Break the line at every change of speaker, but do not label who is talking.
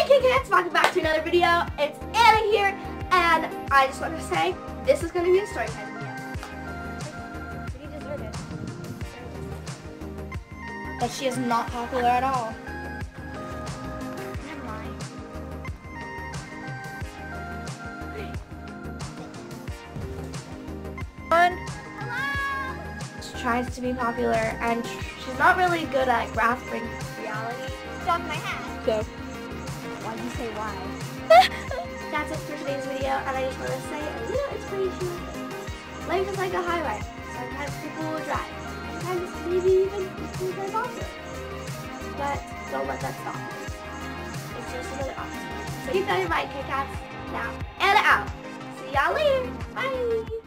Hey Kit Kats, welcome back to another video. It's Anna here, and I just want to say this is going to be a story time video.
You deserve it. But she is not popular at all.
Never mind. Hello!
She tries to be popular, and she's not really good at grasping reality.
Stop my hat.
So, why'd you say why?
That's it for today's video, and I just want to say a little inspiration. Life is like a highway. Sometimes people will drive. Sometimes maybe even people will drive off it. But don't let that stop you. It's just another option. So keep that in mind, Kit Kats. Now, Anna out. See y'all later. Bye.